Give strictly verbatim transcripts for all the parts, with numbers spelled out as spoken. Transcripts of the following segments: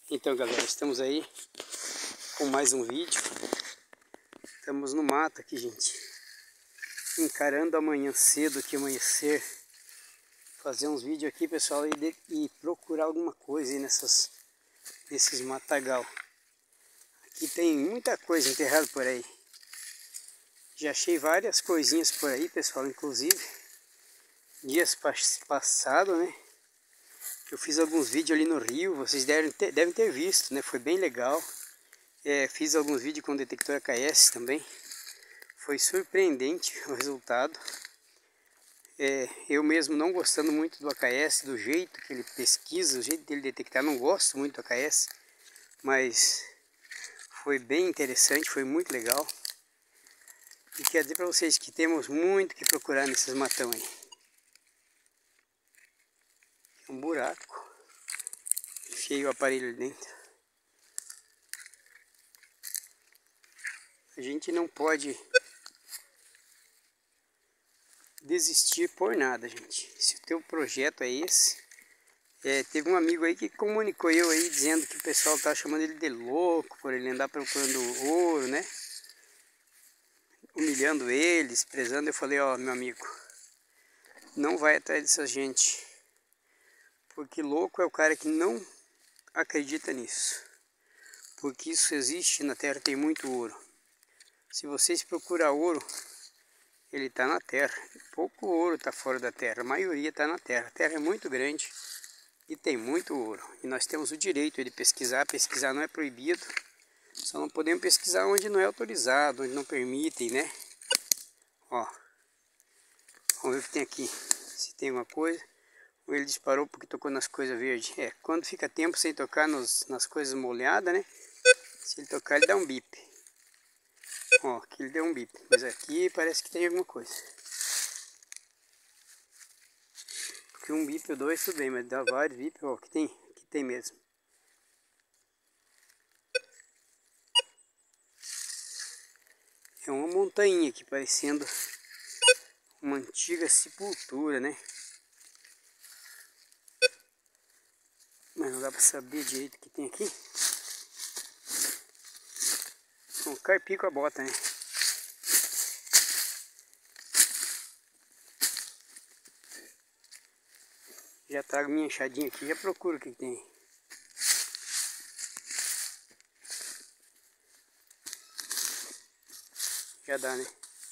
Então galera, estamos aí com mais um vídeo. Estamos no mato aqui, gente, encarando amanhã cedo, que amanhecer, fazer uns vídeos aqui, pessoal, e, de, e procurar alguma coisa aí nessas, nesses matagal. Aqui tem muita coisa enterrada por aí. Já achei várias coisinhas por aí, pessoal, inclusive dias passados, né? Eu fiz alguns vídeos ali no rio, vocês devem ter, devem ter visto, né? Foi bem legal. É, fiz alguns vídeos com o detector A K S também. Foi surpreendente o resultado. É, eu mesmo não gostando muito do A K S, do jeito que ele pesquisa, do jeito dele detectar, não gosto muito do A K S. Mas foi bem interessante, foi muito legal. E quero dizer para vocês que temos muito que procurar nesses matão aí. Um buraco. Enfiei o aparelho ali dentro. A gente não pode desistir por nada, gente. Se o teu projeto é esse, é, teve um amigo aí que comunicou eu aí dizendo que o pessoal tá chamando ele de louco por ele andar procurando ouro, né? Humilhando ele, desprezando. Eu falei, ó, meu amigo, não vai atrás dessa gente, porque louco é o cara que não acredita nisso, porque isso existe na terra, tem muito ouro. Se vocês procurar ouro, ele está na terra. Pouco ouro está fora da terra, a maioria está na terra. A terra é muito grande e tem muito ouro. E nós temos o direito de pesquisar. Pesquisar não é proibido. Só não podemos pesquisar onde não é autorizado, onde não permitem, né? Ó, vamos ver o que tem aqui. Se tem alguma coisa. Ou ele disparou porque tocou nas coisas verdes. É, quando fica tempo sem tocar nos, nas coisas molhadas, né? Se ele tocar, ele dá um bip. Ó, aqui ele deu um bip, mas aqui parece que tem alguma coisa. Porque um bip ou dois tudo bem, mas dá vários bip, ó, aqui tem, aqui tem mesmo. É uma montanha aqui, parecendo uma antiga sepultura, né? Mas não dá pra saber direito o que tem aqui. Um carpir com a bota, né? Já trago minha enxadinha aqui, já procuro o que tem. Já dá, né?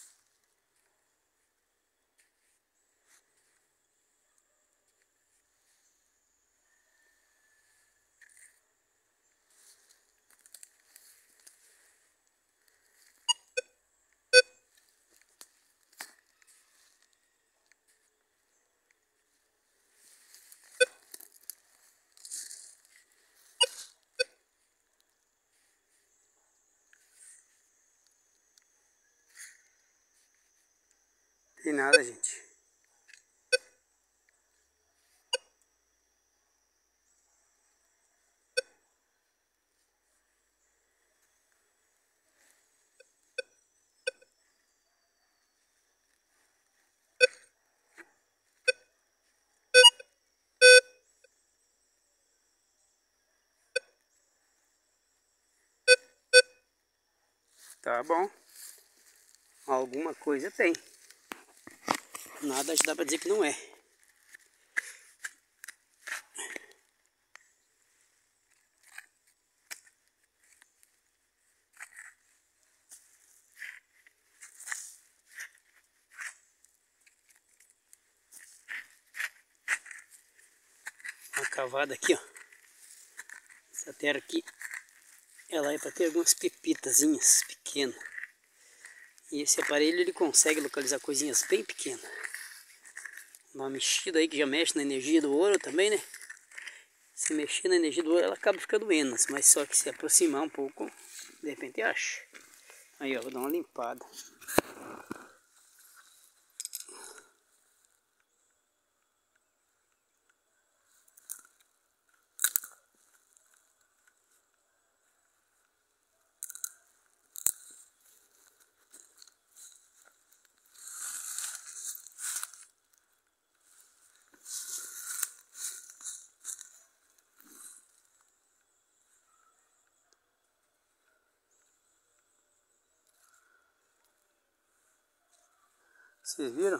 Tem nada, gente. Tá bom. Alguma coisa tem. Nada dá pra dizer que não é. Uma cavada aqui, ó. Essa terra aqui, ela é para ter algumas pepitazinhas pequenas. E esse aparelho ele consegue localizar coisinhas bem pequenas. Uma mexida aí que já mexe na energia do ouro também, né? Se mexer na energia do ouro, ela acaba ficando menos, mas só que se aproximar um pouco, de repente acha. Aí, ó, vou dar uma limpada. Vocês viram?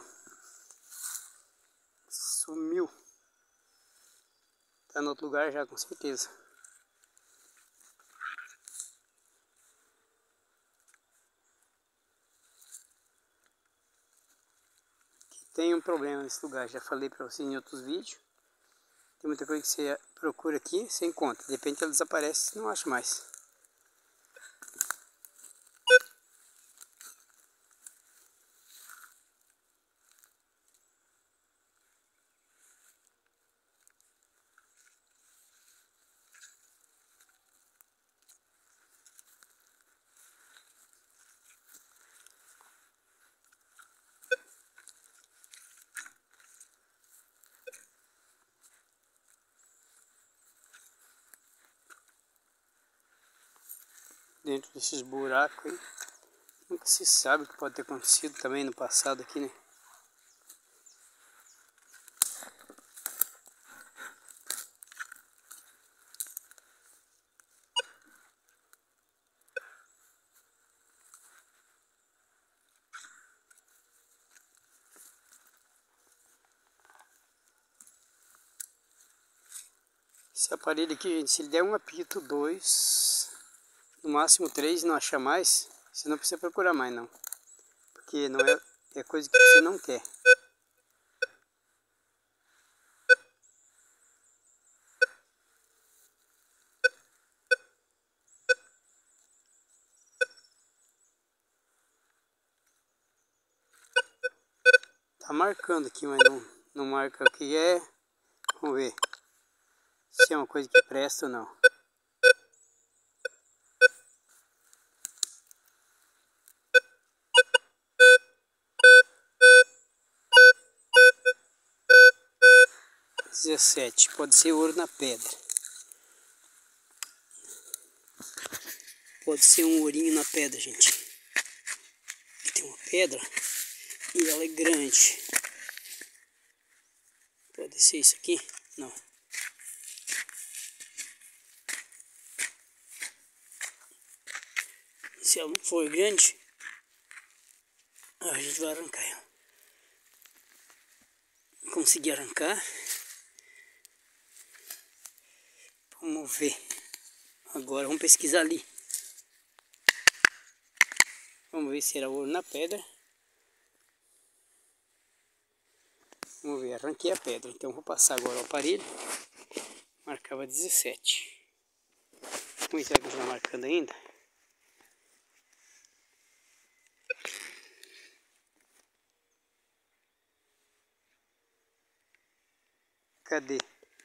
Sumiu. Tá no outro lugar já, com certeza. Aqui tem um problema nesse lugar, já falei pra vocês em outros vídeos. Tem muita coisa que você procura aqui, você encontra. De repente ela desaparece, não acha mais. Dentro desses buracos aí, nunca se sabe o que pode ter acontecido também no passado aqui, né? Esse aparelho aqui, gente, se ele der um apito, dois, no máximo três e não achar mais, você não precisa procurar mais não. Porque não é, é coisa que você não quer. Tá marcando aqui, mas não, não marca o que é. Vamos ver se é uma coisa que presta ou não. dezessete, pode ser ouro na pedra. Pode ser um ourinho na pedra, gente. Aqui tem uma pedra e ela é grande. Pode ser isso aqui? Não. Se ela não for grande, a gente vai arrancar ela. Consegui arrancar. Vamos ver. Agora vamos pesquisar ali. Vamos ver se era ouro na pedra. Vamos ver, arranquei a pedra. Então vou passar agora o aparelho. Marcava dezessete. Vamos ver se vai continuar marcando ainda. Cadê?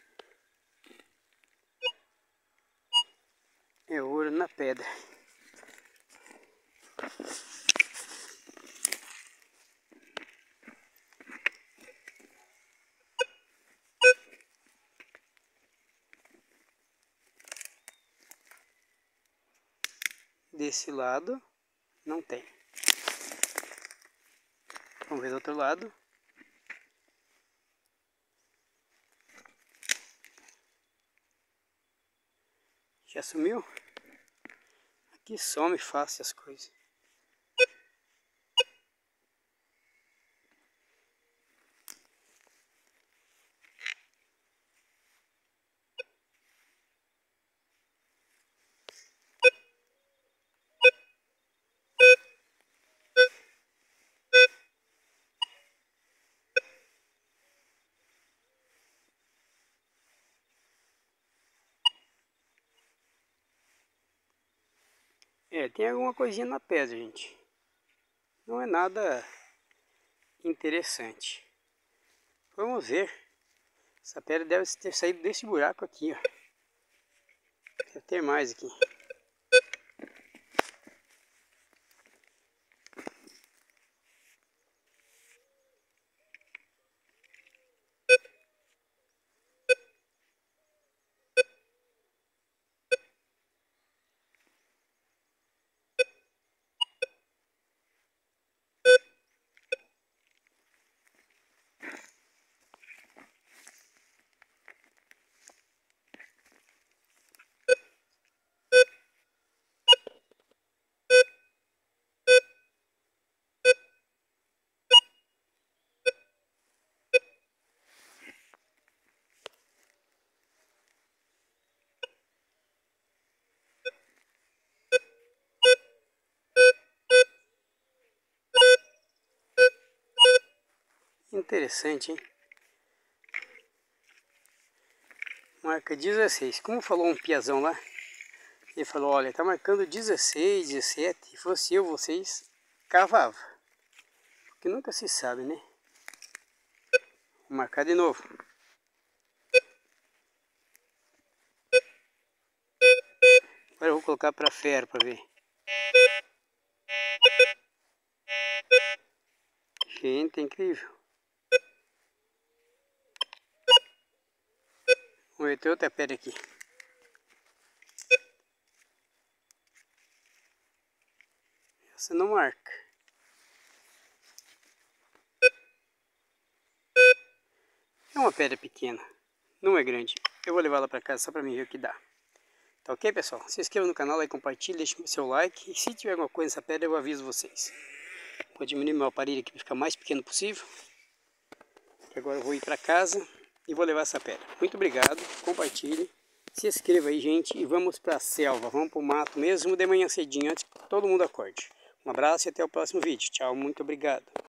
É ouro na pedra. Desse lado não tem. Vamos ver do outro lado. Já sumiu? Aqui some fácil as coisas. É, tem alguma coisinha na pedra, gente. Não é nada interessante. Vamos ver. Essa pedra deve ter saído desse buraco aqui, ó. Deve ter mais aqui. Interessante, hein? Marca dezesseis. Como falou um piazão lá, ele falou, olha, tá marcando dezesseis, dezessete. Se fosse eu, vocês cavavam. Porque nunca se sabe, né? Vou marcar de novo. Agora eu vou colocar para fera para ver. Gente, é incrível. Vamos ver, tem outra pedra aqui. Essa não marca. É uma pedra pequena, não é grande. Eu vou levar ela para casa só para mim ver o que dá. Tá ok, pessoal? Se inscreva no canal, aí, compartilhe, deixe o seu like. E se tiver alguma coisa nessa pedra, eu aviso vocês. Vou diminuir meu aparelho aqui para ficar mais pequeno possível. Agora eu vou ir para casa e vou levar essa pedra. Muito obrigado, compartilhe. Se inscreva aí, gente, e vamos para a selva. Vamos para o mato mesmo de manhã cedinho, antes que todo mundo acorde. Um abraço e até o próximo vídeo. Tchau, muito obrigado.